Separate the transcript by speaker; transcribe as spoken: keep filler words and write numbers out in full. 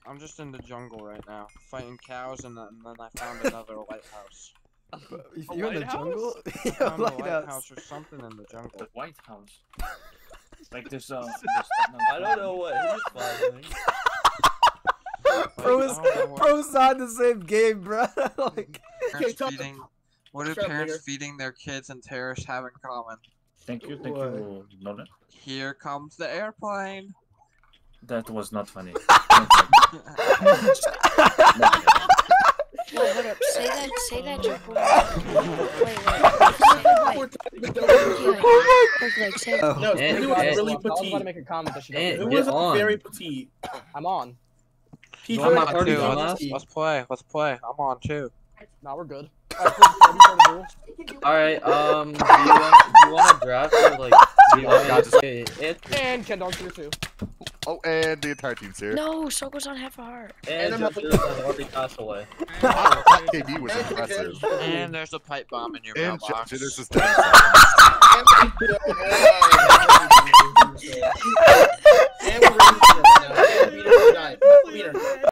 Speaker 1: I'm just in the jungle right now, fighting cows, and then, and then I found another lighthouse.
Speaker 2: If
Speaker 3: A
Speaker 2: you're in the
Speaker 3: lighthouse?
Speaker 2: jungle?
Speaker 1: I
Speaker 2: Yeah,
Speaker 1: found a
Speaker 2: lighthouse.
Speaker 1: lighthouse or something in the jungle.
Speaker 4: The White House. Like there's uh. There's, no,
Speaker 3: I don't know what he's finding.
Speaker 2: Bro's,
Speaker 1: I don't know what-
Speaker 2: bro's not in the same game, bro. Like,
Speaker 1: Parents
Speaker 5: tell
Speaker 1: feeding. What do
Speaker 5: Shut up,
Speaker 1: parents
Speaker 5: nigger.
Speaker 1: feeding their kids and terrorists have in common?
Speaker 4: Thank you, thank
Speaker 2: What?
Speaker 4: you, Lola.
Speaker 1: Here comes the airplane.
Speaker 4: That was not funny.
Speaker 6: Wait, hold up. Say that. Say that joke. one more time. Wait, wait. Say, wait. Like, like, say.
Speaker 2: oh.
Speaker 5: No,
Speaker 7: And-
Speaker 5: he was
Speaker 7: and-
Speaker 5: really
Speaker 7: I was about to
Speaker 5: petite.
Speaker 7: make a comment that she
Speaker 5: It
Speaker 7: doesn't do. do.
Speaker 5: was
Speaker 7: Get on.
Speaker 5: very petite.
Speaker 7: I'm on.
Speaker 5: He
Speaker 7: I'm
Speaker 5: tried
Speaker 7: not
Speaker 5: to
Speaker 7: party
Speaker 5: do
Speaker 7: on
Speaker 5: it.
Speaker 1: let's, let's play. Let's play. I'm on too.
Speaker 7: Nah, we're good. Alright, Chris, what do you wanna do?
Speaker 3: Alright, um, do you want do you want to draft or like do you want to say it?
Speaker 7: And Ken Dog's here too.
Speaker 8: Oh, and the entire team's here.
Speaker 6: No, Soko's on half a heart.
Speaker 3: And
Speaker 5: And I'm
Speaker 3: Joshua has already passed away.
Speaker 8: K D was impressive.
Speaker 1: And there's a pipe bomb in your
Speaker 8: And
Speaker 1: mailbox.
Speaker 8: Judge, this is dead.